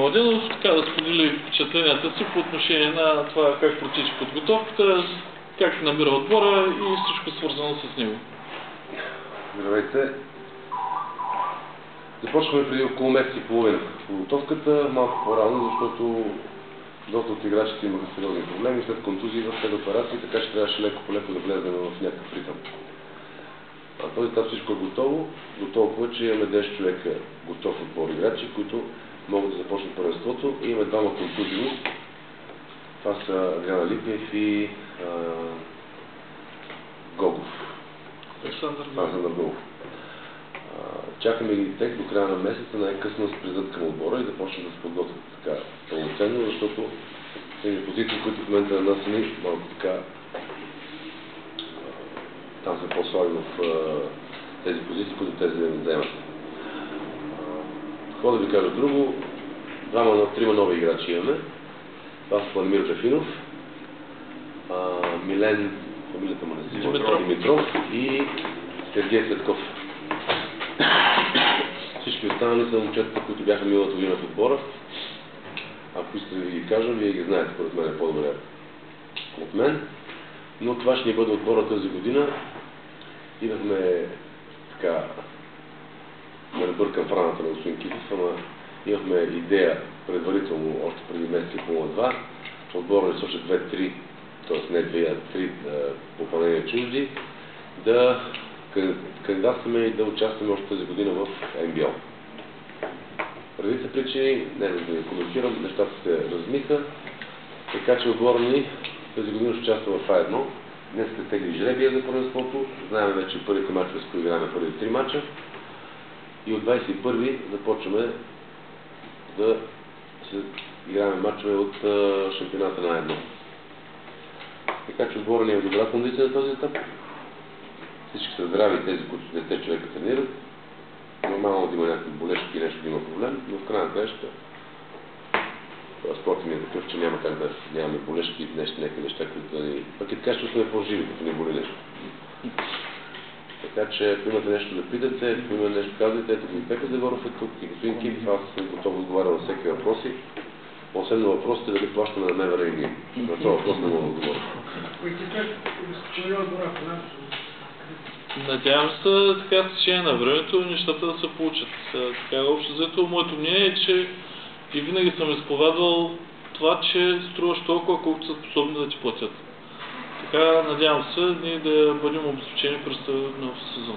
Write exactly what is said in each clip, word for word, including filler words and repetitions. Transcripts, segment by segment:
Младенов така да сподели впечатленията си по отношение на това как протича подготовката, как намира отбора и всичко свързано с него. Здравейте! Започваме преди около месец и половина подготовката, малко по-рано, защото доста от играчите имаха сериозни проблеми след контузии, след операции, така че трябваше леко по леко да влезем в някакъв ритъм. На този етап всичко е готово, до толкова, че имаме десет човека готов отбор играчи, които могат да започнат първенството. И имаме двама контузии. Това са Адриан Алипиев и а, Гогов. Александър Гогов. Чакаме ги тек до края на месеца, най-късно да се призадат към отбора и да почнат да се подготвят така пълноценно, защото тези позиции, които в момента на нас са ни малко така там са по-слаби в тези позиции, които те заемат. Какво да ви кажа друго? Двама на трима нови играчи имаме. Това са Владимир Джафинов, Милен, фамилията му не си, Димитров. Димитров и Сергей Цветков. Всички останали са момчетата, които бяха миналата година в отбора. Ако искате да ви ги кажа, вие ги знаете, според мен е по-добре от мен. Но това ще ни бъде отбора тази година. Идахме така да не бъркам в раната на господин Китов, ама имахме идея предварително, още преди месец и половина-два. Отбора ни сочи две-три, т.е. не две, а три попълнения чужди, да кандидатстваме и да участваме още тази година в Н Б Л. Преди са причини, не да ги коментирам, нещата се размиха, така че отбора ни тази година ще участва в А едно. Днес сте тегли жребия за първенството, знаем вече първите мачове, с които играем първите три мача. И от двадесет и първи започваме да се играем мачове от шампионата на А едно. Така че отбора ни е в добра кондиция на този етап. Всички са здрави, тези, които десет човека тренират. Нормално да има някакви болешки и нещо да има проблем, но в края на краищата спортът ми е такъв, че няма как да нямаме болешки и нещо, някакви неща, които да ни... Пък и така ще сме по-живи, като ни боли нещо. Така че, ако имате нещо да питате, ако има нещо казвате, ето ви Пепе Загоров е тук и господин Китов, аз съм готов да отговаря на всеки въпроси. Освен на въпросите, дали плащаме на МВР и ние. На това въпрос не мога да отговоря. Надявам се, така с течение на времето, нещата да се получат. Така, общо взето, моето мнение е, че и винаги съм изповядвал това, че струваш толкова, колкото са способни да ти платят. Така, надявам се, ние да бъдем обезпечени през нов сезон.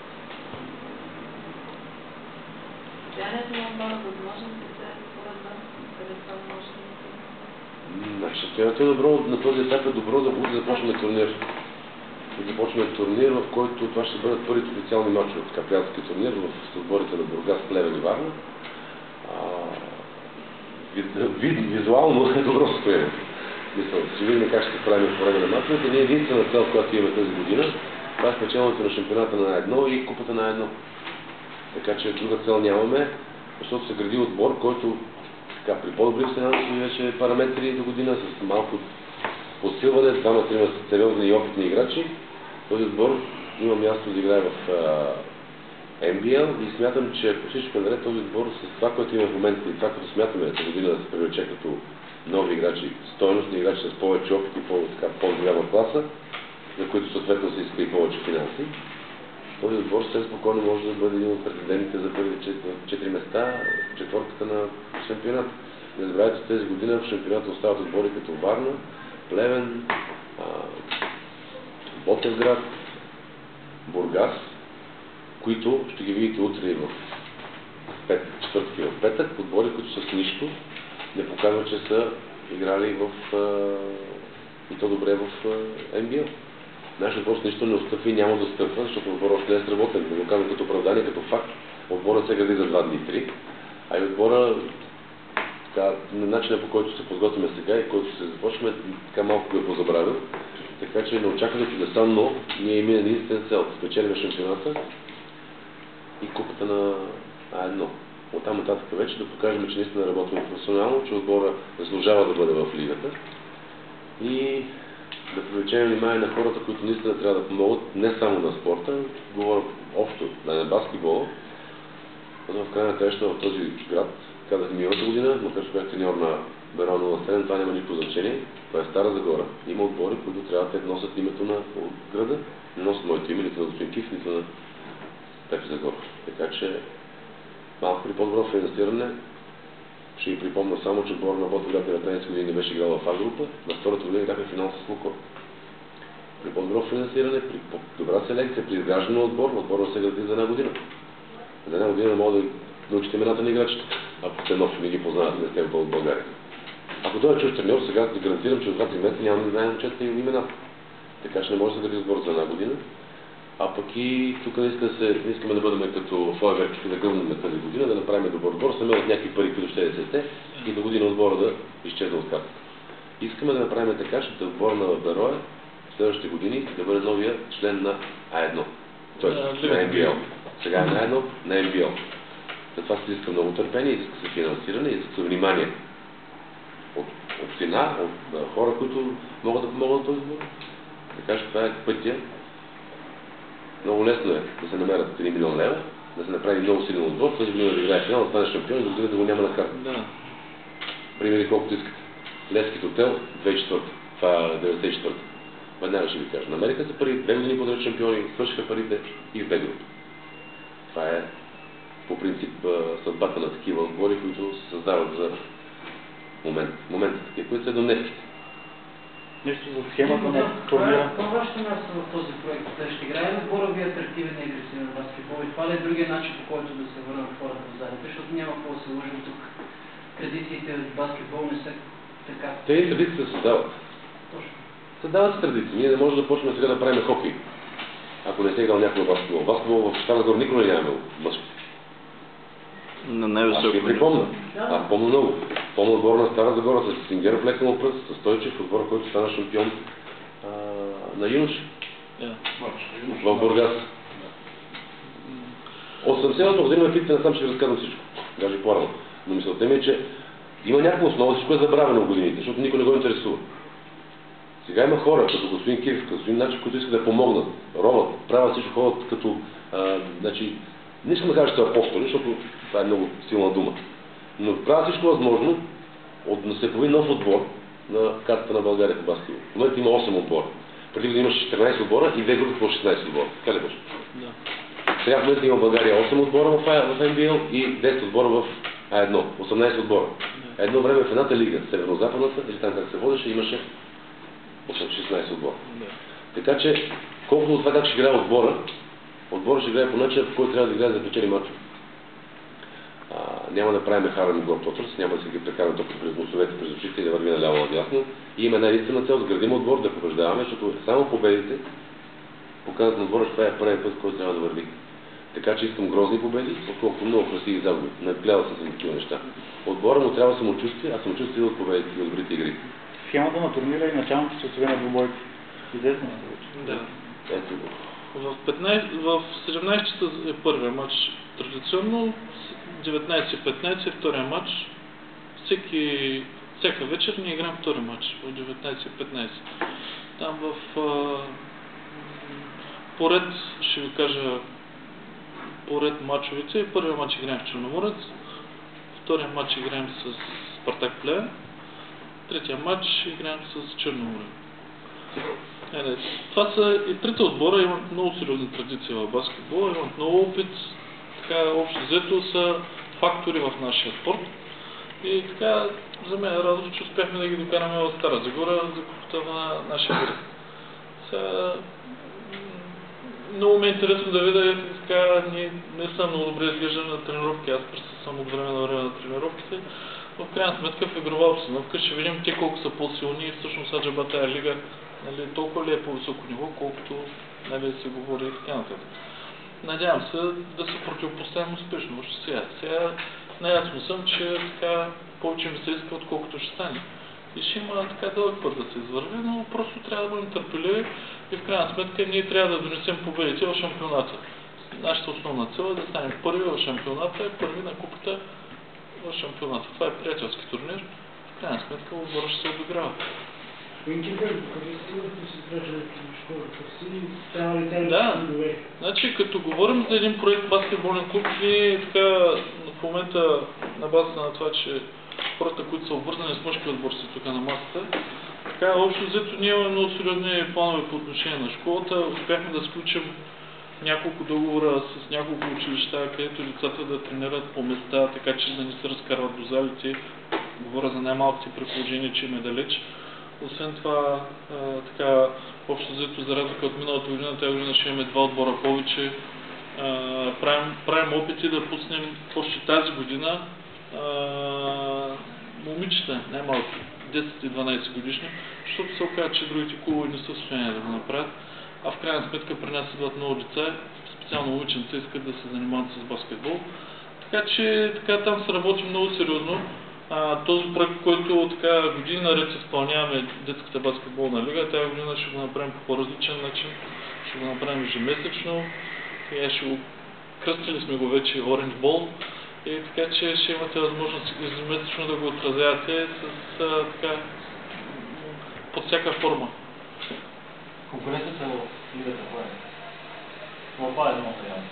Състоянието на отбора, възможностите, според вас, къде това може да се... Състоянието е добро, на този етап е добро да буде да започнем турнир. Да започнем турнир, в който това ще бъдат първите официални мачове от така приятелски турнир в отборите на Бургас, Плевен и Варна. Вид, визуално е добро състояние. Мисля, ще видим как ще се справим по време на мачовете. Ние единствена цел, която имаме тази година, това е спечелването на шампионата на едно и купата на едно. Така че друга цел нямаме, защото се гради отбор, който така, при по-добри финансови вече параметри до година, с малко подсилване, двама-трима сериозни и опитни играчи. Този отбор има място да играе в Н Б Л и смятам, че ако всичко е наред, този отбор с това, което има в момента и това, което смятаме тази година да се привлече като нови играчи, стойностни играчи с повече опит и по-голяма класа, за които съответно се иска и повече финанси, този отбор съвсем спокойно може да бъде един от претендентите за първите четири места в четвърката на шампионата. Не забравяйте, че тези година в шампионата остават отбори като Варна, Плевен, Ботевград, Бургас, които ще ги видите утре и в четвъртък и в петък, отбори, които с нищо не показват, че са играли в, и то добре в Н Б Л. Нашият отбор с нищо не отстъпва и няма да отстъпва, защото отборът още не е сработен. Не го казвам като оправдание, като факт. Отборът се гради за два дни три, а и отбора така, на начина, по който се подготвяме сега и който се започваме, така малко го е позабравил. Така че не очакваме чудеса, но ние имаме единствена цел да спечелим шампионата и купата на А едно. Оттам нататък вече да покажем, че наистина работим професионално, че отбора заслужава да бъде в лигата и да привлечем внимание на хората, които наистина трябва да помогат не само на спорта, говоря общо на баскетбола, но в крайна краища в този град казах миналата година, макар че бях треньор на Берон нула седем, това няма никакво значение. Това е Стара Загора. Има отбори, които трябва да носят името на града, не носят моето име, нито на господин Киф, нито на Пепи Загора. Така че малко при по-добро финансиране, ще ви припомня само, че отбор на Ботовград деветнайсет години не беше играл в А-група, на втората година играхме финал с Лукор. При по-добро финансиране, при добра селекция, при изграждане на отбор, отбор не се гради за една година. За една година не мога да научите имената на играчите, ако сте нов и не ги познавате, не сте в България. Ако той е чуж треньор, сега ви гарантирам, че от два-три месеца няма да знаем момчета и имената. Така че не може да се гради отбор за една година. А пък и тук не, иска да се, не искаме да бъдем като фойверки, да гълнем тази година, да направим добър отбор, сами от някакви пари, които ще да се и до година отбора да изчезне от картата. Искаме да направим така, че отбор на Берое в следващите години да бъде новия член на А едно. Тоест на Н Б Л. Сега е на А едно, на Н Б Л. Затова се иска много търпение, иска се финансиране, иска се внимание от община, от uh, хора, които могат да помогнат на този отбор. Така че това е пътя. Много лесно е да се намерят един милион лева, да се направи много силен отбор, тази година да играе финал, да стане шампион и до година да го няма на карта. Да. Примери колкото искате. Левски хотел, две хиляди и четвърта. Това е деветдесет и четвърта. Веднага ще ви кажа. Намериха се пари, две години подред шампиони, свършиха парите и в бегро. Това е по принцип съдбата на такива отбори, които се създават за момент. Моментите такива, които са до днеските. Нещо за схемата на турнира. Какво е вашето място в този проект? Ще играе ли отбора ви атрактивен и агресивен баскетбол? И това ли е другия начин, по който да се върнат хората в залите? Защото няма какво да се лъжим тук. Традициите в баскетбол не са така. Те и традициите се създават. Точно. Създават се традиции. Ние не можем да почнем сега да правим хокей. Ако не се играл някой баскетбол. Баскетбол в Стара Загора никога не нямаме мъжки. На Аз най-високо ще ви припомня. Аз помня много. Помня отбора на Стара Загора с Сингеров лекнал пръст, с Стойчев, отбора, който стана шампион а, на юноши. Yeah. В Бургас. От седемдесетата година ме питате, насам ще ви разказвам всичко. Даже по-рано. Но мисълта ми е, че има някаква основа, всичко е забравено в годините, защото никой не го интересува. Сега има хора, като господин Киров, като господин Начев, които искат да помогнат, роват, правят всичко, ходят като, а, значи, не искам да кажа, че са апостоли, защото това е много силна дума. Но правят всичко възможно от да се появи нов отбор на картата на България по баскетбол. В момента има осем отбора. Преди да имаш четиринайсет отбора и две групи по шестнайсет отбора. Така ли беше? Да. Сега в момента има в България осем отбора в Н Б Л и десет отбора в А едно. осемнайсет отбора. Едно време в едната лига, северо-западната, или там как се водеше, имаше шестнайсет отбора. Да. Така че, колкото от това как ще играе отбора, отбора ще играе по начин, по който трябва да играе за печели мачове. Няма да правим Харем Гор Тотръс, няма да се ги прекараме тук през носовете, през очите и да върви наляво надясно. И има една единствена цел да градим отбор, да побеждаваме, защото само победите показват на отбора, че това е първият път, който трябва да върви. Така че искам грозни победи, отколкото много красиви загуби. Надгледал съм за такива неща. Отбора му трябва самочувствие, а самочувствие от победите и от добрите игри. Схемата на турнира и началните часове на двубойки. Известно сте вече. Да. Ето го. В, петнайсет, в седемнайсет часа е първия матч традиционно, деветнайсет и петнайсет е втория матч. Всеки, всяка вечер ние играем втори матч в деветнайсет и петнайсет. Там в а, поред, ще ви кажа, поред матчовете, първия матч играем в Черноморец, втория матч играем с Спартак Плевен, третия матч играем с Черноморе. Е, това са и трите отбора, имат много сериозни традиции в баскетбол, имат много опит, така общо взето са фактори в нашия спорт. И така, за мен е радост, че успяхме да ги докараме в Стара Загора за купата на нашия град. Сега, много ме е интересно да видя, така, ние не съм много добре изглеждани на тренировки, аз присъствам от време на време на тренировките. Но в крайна сметка в игрова обстановка ще видим те колко са по-силни и всъщност Аджаба тая лига, нали, толкова ли е по-високо ниво, колкото, нали, се говори и така нататък. Надявам се да се противопоставим успешно още сега. Сега наясно съм, че така повече ми се иска, отколкото ще стане. И ще има така дълъг път да се извърви, но просто трябва да бъдем търпеливи и в крайна сметка ние трябва да донесем победите в шампионата. Нашата основна цел е да станем първи в шампионата и първи на купата в шампионата. Това е приятелски турнир. В крайна сметка отбора ще се обиграва. Винките, като сигурно си трябваше в школата си, трябва ли те Да. да довери? Значи, като говорим за един проект баскетболен клуб, ние така в момента на базата на това, че хората, които са обвързани с мъжки отбор са тук на масата, така общо взето ние имаме много сериозни планове по отношение на школата. Успяхме да сключим няколко договора с няколко училища, където децата да тренират по места, така че да не се разкарват до залите. Говоря за най-малките при положение, че им е далеч. Освен това, а, така, общо взето за разлика от миналата година, тази година ще имаме два отбора повече. А, правим, правим опити да пуснем още тази година а, момичета, най-малки, десет и дванайсет годишни, защото се оказа, че другите клубове не са в състояние да го направят. А в крайна сметка при нас идват много деца, специално момиченца искат да се занимават с баскетбол. Така че така, там се работи много сериозно. А, този проект, който така години наред изпълняваме детската баскетболна лига, тази година ще го направим по по-различен начин, ще го направим ежемесечно. Сега ще го кръстили сме го вече Orange Ball и така че ще имате възможност ежемесечно да го отразявате с а, така под всяка форма. Конкуренцията в лигата кое е? Това е едно явно.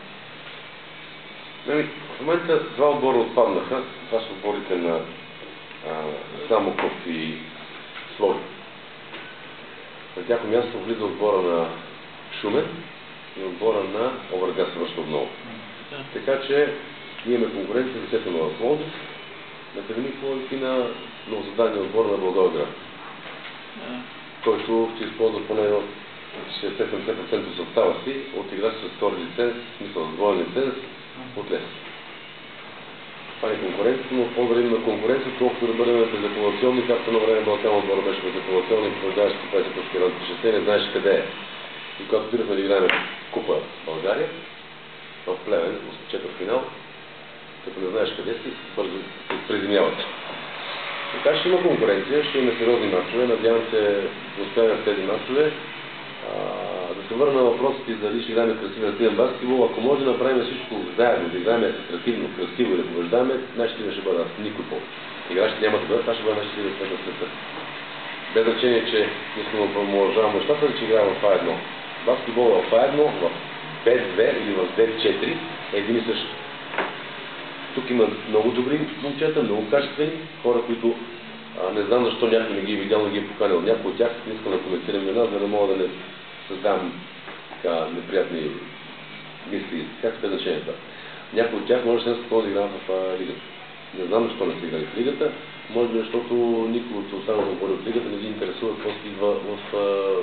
В момента два отбора отпаднаха. Това са отборите на а, Самоков и Слови. На тяхно място влиза отбора на Шумен и отбора на Овъргас връща отново. Да. Така че ние имаме конкуренция за сета на Пловдив, на Академик Пловдив и на новозададения отбор на Благоевград, Да. който ще използва поне шестдесет до седемдесет процента от състава си от играч с втори лиценз, в смисъл с двоен лиценз от лес. Това е конкуренцията, но по-добре има конкуренция, колкото да бъдем безапелационни, както на време Балкан отбора беше безапелационни и продаваше по петдесет точки разлика шест, не знаеш къде е. И когато отидахме да играем Купа в България, в Плевен, в четвъртфинал, като не знаеш къде си, бързо се приземявате. Така ще има конкуренция, ще има сериозни мачове, надявам се да успеем в тези мачове. Да се върна на въпросите дали ще играем красиво активен баскетбол, ако може да направим всичко заедно, да играем атрактивно, красиво и да побеждаваме, нашите лига ще бъдат никой по. Играчите няма да бъдат, това ще бъде нашите лига на света. Без значение, че искам да продължавам нещата, че играем в А едно. Баскетбол в А едно, в Б две или в Д четири е един и същ. Тук има много добри момчета, много качествени хора, които а, не знам защо някой не ги е видял, не ги е поканил. Някой от тях не искам да коментирам една, за да мога да не създам така неприятни мисли. Как се значение това? Някой от тях може да се да играят в а, лигата. Не знам защо не са играли в лигата. Може би защото никой от останалите отбори от лигата не ги интересува какво се идва в, в,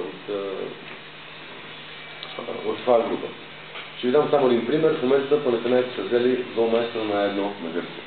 в, в това група. Ще ви дам само един пример. В момента Панатинайци са взели зоомайстър на едно на Гърция.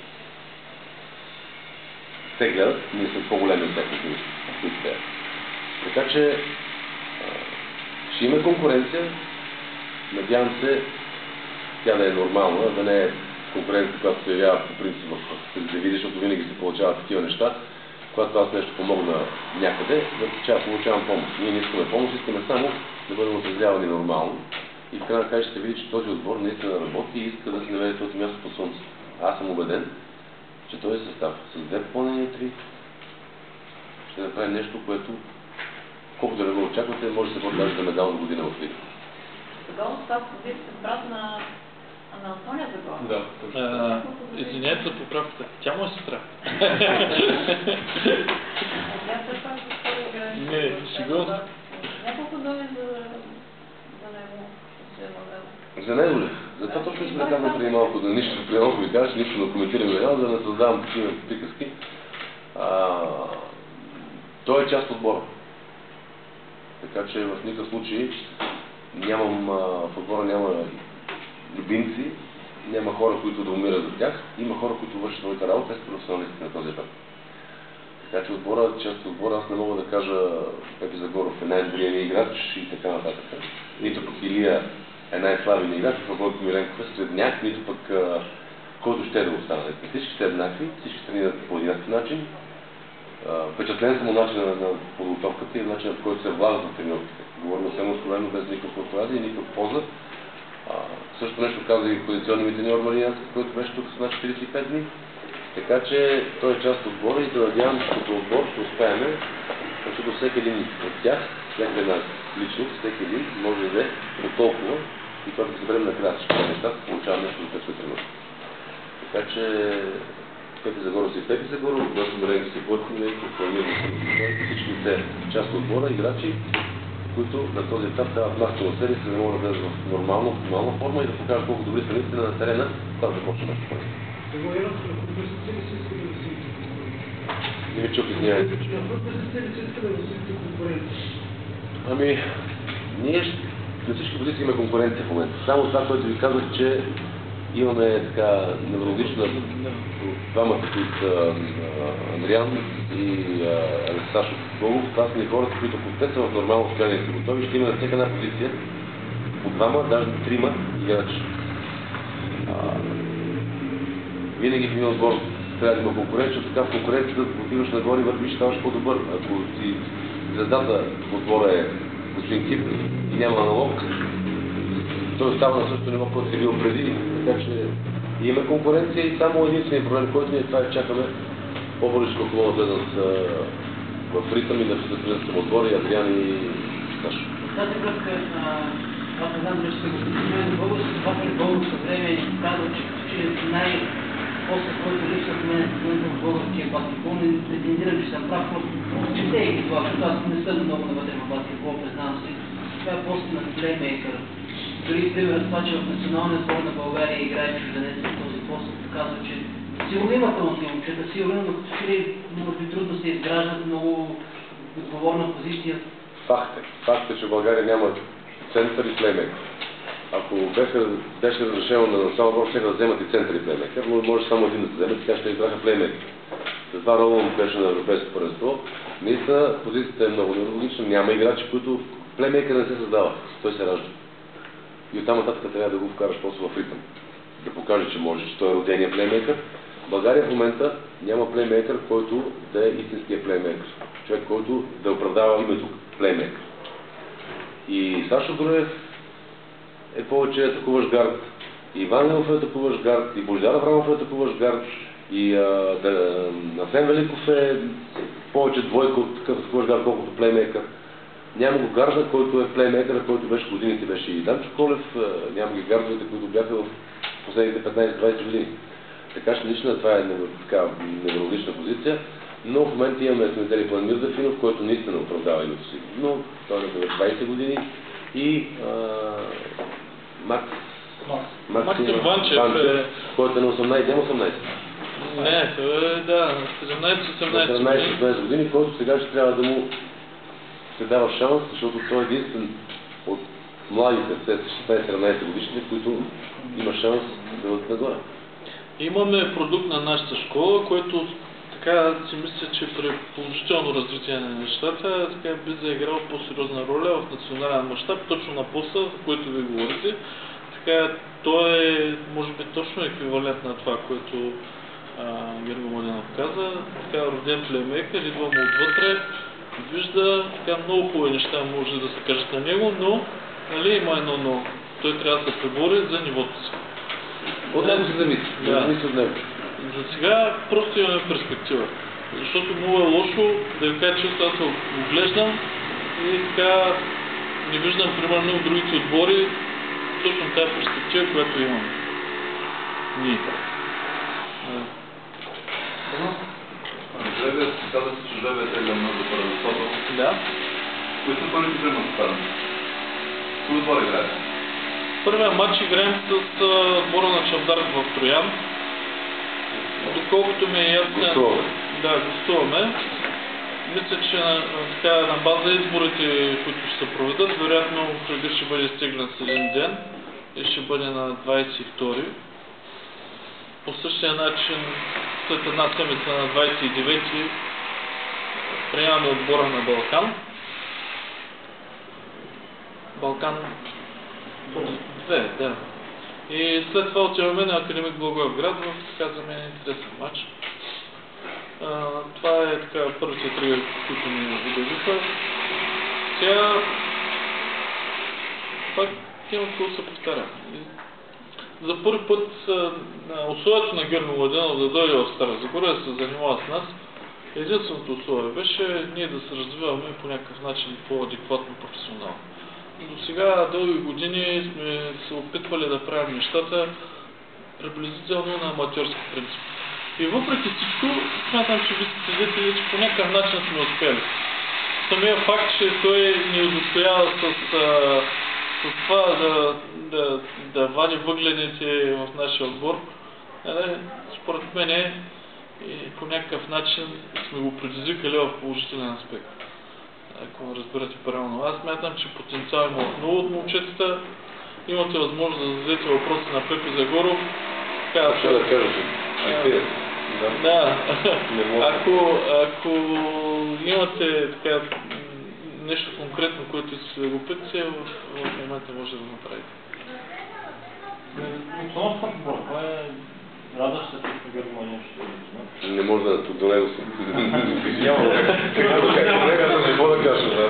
Те гледат, ние сме по-големи от тях, които те. Така че а, ще има конкуренция. Надявам се тя да е нормална, да не е конкуренция, която се явява по принцип в телевизия, защото винаги се получават такива неща. Когато аз нещо помогна някъде, да получавам помощ. Ние не искаме помощ, искаме само да бъдем отразявани нормално. И в крайна края ще види, че този отбор наистина работи и иска да се наведе този място по слънцето. Аз съм убеден, че този състав с две попълнения три ще направи нещо, което колкото да не го очаквате, може да се бъде даже за медал до година в лига. Загон став, вие сте брат на, на Антония Загон. Да. А, извинете за поправката. Тя му е сестра. Не, сериозно. Няколко думи за, за него. За него ли? Затова точно сме казали преди малко да нищо, преди малко ви кажа, нищо да коментираме реално, да не създавам такива приказки. А, той е част от отбора. Така че в никакъв случай нямам, а, в отбора няма любимци, няма хора, които да умират за тях, има хора, които вършат своята работа, те са професионалисти на този етап. Така че отбора, част от отбора, аз не мога да кажа Пепи Загоров е най-добрият ни играч и така нататък. Нито пък Илия е най-слабият играч, в Бойко Миленков е средняк, нито пък а, който ще е да го стане. Всички са еднакви, всички тренират по еднакъв начин. А, впечатлен съм от начина на подготовката и начина, по който се влагат в тренировките. Говорим само откровено, без никаква мотивация и никаква полза. А, също нещо каза и позиционния ми треньор Маринянски, който беше тук с над четиридесет и пет дни. Така че той е част от отбора и да надявам, че като отбор ще успеем защото всеки един от тях, всяка една личност, всеки един може да даде от толкова и това да съберем накрая всички тези неща, получаваме нещо от петстотин лева. Така че Пепи Загоров си Пепи Загоров, Гости Моренки си Бърко Моренки, планирани си всички те част от отбора, играчи, които на този етап дават максимум себе си, да могат да влезат в нормална, оптимална форма и да покажат колко добри са наистина на терена, това да започне да се Не ми чух, извинявайте. Ами, ние на всички позиции имаме конкуренция в момента. Само това, което ви казах, че имаме така неврологична двамата, които са Андриан и Алексашов Богов. Това са ни хората, които ако те са в нормално състояние и са готови, ще има на всяка една позиция по двама, даже трима играчи. Винаги в един отбор трябва да има конкуренция, защото така в конкуренцията отиваш нагоре и вървиш, ставаш по-добър. Ако си звездата в отбора е господин Кип и няма аналог, той остава на същото ниво, което си бил преди, така че има конкуренция и само единственият проблем, който ние това е чакаме по-бързо колко да влезат в ритъм и да се влезат към отбора и Адриан и Сашо. Тази връзка, аз не знам дали ще се го спомена, българското това при българско време казва, че като че най-после, който липсва в мен в българския баскетбол, не претендирам, че съм прав, просто четейки това, защото аз не съм много навътре в баскетбол, признавам си. Това е пост на плеймейкър. Дори пример това, че в националния сбор на България играе чужденец в този пост, казва, че сигурно има талантливи момчета, сигурно, но може би трудно се изграждат много отговорна позиция. Факт е. Факт е, че в България няма център и плеймейкър. Ако беше разрешено на националния отбор, ще да вземат и център и плеймейкър, но може само един да се вземе, така ще избраха плеймейкър. Затова Ролан беше на европейско първенство. Наистина позицията е много неврологична, няма играчи, които плеймейкър не се създава, той се ражда. И оттам нататък трябва да го вкараш просто в ритъм. Да покаже, че може, че той е родения плеймейкър. В България в момента няма плеймейкър, който да е истинския плеймейкър. Човек, който да оправдава името плеймейкър. И Сашо Груев е повече атакуващ гард. И Иван Лев е атакуващ гард. И Божидар Аврамов е атакуващ гард. И а, да, Асен Великов е повече двойка от такъв атакуващ гард, колкото плеймейкър. Няма го гарда, който е плеймейкър, който беше в годините, беше и Данчо Колев, няма ги гардовете, които бяха в последните петнайсет-двайсет години. Така че наистина това е така неврологична позиция, но в момента имаме Сметели Пламир Дафинов, който наистина оправдава името си. Но той е на двайсет години и а, Макс, Максим Ванчев, е... който е на осемнайсет, няма осемнайсет. Не, той е, да, седемнайсет-осемнайсет седемнайсет години, който сега ще трябва да му се дава шанс, защото той е единствен от младите шестнайсет-седемнайсет годишни, които има шанс да бъдат нагоре. Имаме продукт на нашата школа, който така си мисля, че при положително развитие на нещата така би заиграл по-сериозна роля в национален мащаб, точно на поста, за който ви говорите. Така, той е, може би, точно еквивалент на това, което Георги Младенов каза. Така, роден плеймейкър, идва му отвътре, вижда, така много хубави неща може да се кажат на него, но нали, има едно но. Той трябва да се пребори за нивото си. От него се зависи. Да. Зависи от него. За сега просто имаме перспектива. Защото много е лошо да ви кажа, че аз се оглеждам и така не виждам примерно в другите отбори точно тази перспектива, която имаме. Ние. Жребия, каза се, че жребия е теглен за първенството. Да. Кои са първите три мъчетара? Кои отбори играят? Първия матч играем с отбора на Чавдар в Троян. Доколкото ми е ясно... Гостуваме. Да, гостуваме. Мисля, че на, така, на база изборите, които ще се проведат, вероятно кръгът ще бъде стегнат с един ден и ще бъде на двайсет и втори. По същия начин, след една седмица на двайсет и девети приемаме отбора на Балкан. Балкан две, да. И след това отиваме на Академик Благоевград в, така за мен, интересен матч. А, това е така първите три, които ми обявиха. Сега пак имам какво се повтаря. За първи път на условието на Георги Младенов да дойде в Стара Загора да се занимава с нас, Единственото условие беше ние да се развиваме по някакъв начин по-адекватно професионално. До сега дълги години сме се опитвали да правим нещата приблизително на аматьорски принцип. И въпреки всичко, смятам, че ви сте свидетели, че по някакъв начин сме успели. Самия факт, че той ни удостоява с, с това да, да, да вади въглените в нашия отбор, е, според мен е, и по някакъв начин сме го предизвикали в положителен аспект. Ако ме разбирате правилно. Аз смятам, че потенциал има много от момчетата. Имате възможност да зададете въпроси на Пепе Загоров. Така, ще да кажа, че да. Да. Ако, ако имате така, нещо конкретно, което се го питате, в, в момента може да го направите. Обстановка в отбора, кой е радващ се, че Германия ще не може да тук до него си. Няма да не мога да кажа, да.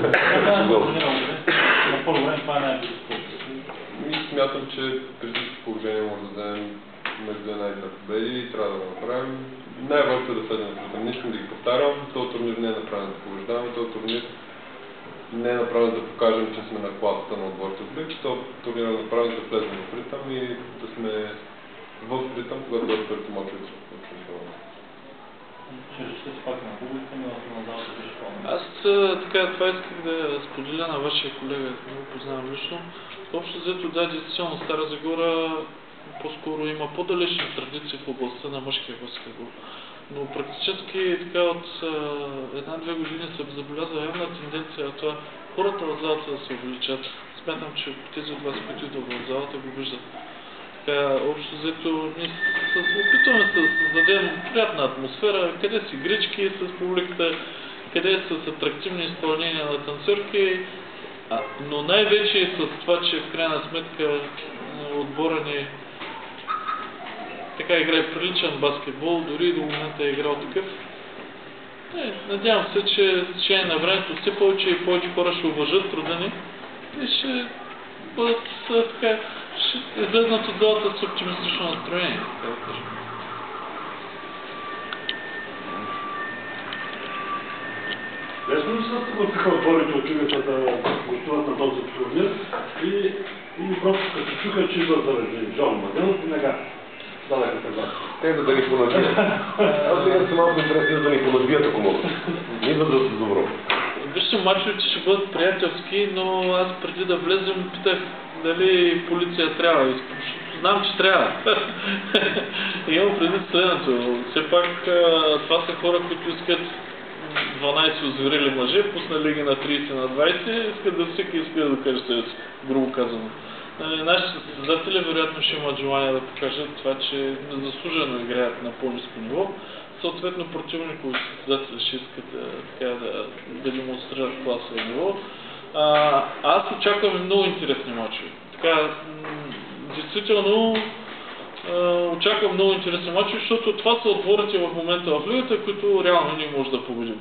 На първо време това е най-близко. И смятам, че при всички положения може да дадем между една и две победи и трябва да го направим. Най-важното е да следим напред. Не искам да ги повтарям. Този турнир не е направен да побеждаваме. Този турнир не е направен да покажем, че сме на класата на отборите в Лиг. Този турнир е направен да влезем в ритъм и да сме в ритъм, когато да първите мачове са в чемпионата. Ще речете пак на публика, но на залата беше пълно. Аз така, това исках да споделя на вашия колега, не го познавам лично. Общо взето, да, действително Стара Загора по-скоро има по-далечни традиции в областта на мъжкия баскетбол. Но практически така от една-две години се забелязва явна тенденция на това хората в залата да се увеличат. Смятам, че тези от вас, които идват в залата, го виждат. Така, общо взето, ние се опитваме да създадем приятна атмосфера, къде с игрички с публиката, къде с атрактивни изпълнения на танцорки, но най-вече и с това, че в крайна сметка отбора ни така играе приличен баскетбол, дори и до момента е играл такъв. Е, надявам се, че с течение на времето все повече и повече хора ще уважат труда ни и ще бъдат така, ще излезнат от залата с оптимистично настроение, така да кажем. Лесно ли са такива отборите отиваха да гостуват на този турнир и, и просто като чуха, че идват заради Жон Младенов и нега дадаха съгласие. Те да ни понабият. Аз сега съм малко интересен да ни понабият, ако могат. Не идват да са добро. Вижте, мачовете ще бъдат приятелски, но аз преди да влезем питах дали полиция трябва. Знам, че трябва. Имам преди следното. Все пак това са хора, които искат дванайсет озверели мъже, пуснали ги на трийсет на двайсет, искат да всеки иска да докаже себе си, грубо казано. Нашите състезатели вероятно ще имат желание да покажат това, че незаслужено играят на по-ниско ниво. Съответно, противникови състезатели ще искат да, да, да демонстрират класово ниво. А, аз очаквам много интересни мачове. Така, действително, очаквам много интересни мачове, защото това са отборите в момента в лигата, които реално ние може да победим.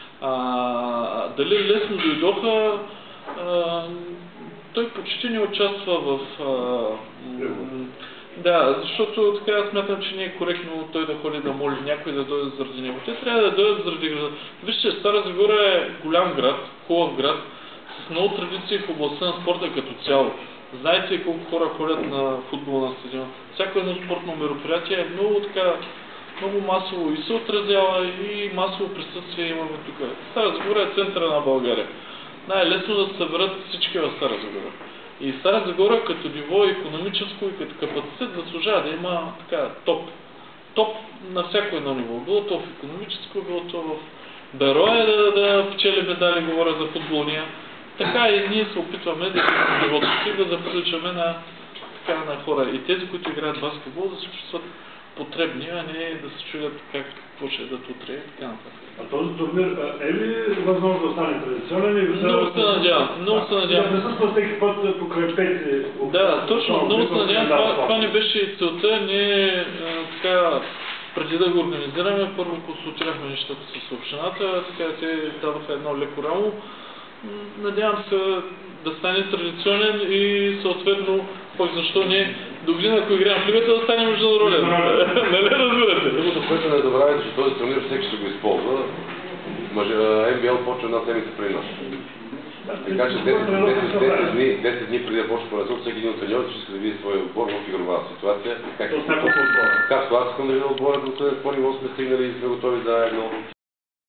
А, дали лесно дойдоха, а, той почти не участва в... А, да, защото така смятам, че не е коректно той да ходи да моли някой да дойде заради него. Те трябва да дойдат заради града. Вижте, Стара Загора е голям град, хубав град, с много традиции в областта на спорта като цяло. Знаете колко хора ходят на футбол на стадион. Всяко едно спортно мероприятие е много така, много масово и се отразява и масово присъствие имаме тук. Стара Загора е центъра на България. Най-лесно да се съберат всички в Стара Загора. И Стара Загора като ниво икономическо и като капацитет заслужава да има така топ. Топ на всяко едно ниво. Било то в икономическо, било то в Бероя да, да печели медали, говоря за футболния. Така и ние се опитваме да се живота си, да заприличаме на, така, на хора. И тези, които играят баскетбол, да се чувстват потребни, а не да се чудят как, какво ще дадат утре и така нататък. А този турнир е ли възможно да стане традиционен? И много се надявам. Много се надявам. Да присъства всеки път покрай пети. Да, точно. Много се надявам. Това, това не беше и целта. Ние така, преди да го организираме, първо консултирахме нещата с общината, така те дадоха едно леко рамо. Надявам се да стане традиционен и съответно, пък защо не, до година, ако играем в лигата, да стане международен. Нали разбирате? Другото, което не забравяйте, че този турнир всеки ще го използва. Ен Би Ел почва една седмица преди нас. Така че десет дни преди да почне първенството, всеки един от треньорите ще иска да види своя отбор в игрова ситуация. Както аз искам да видя отбора, до какво ниво сме стигнали и сме готови заедно.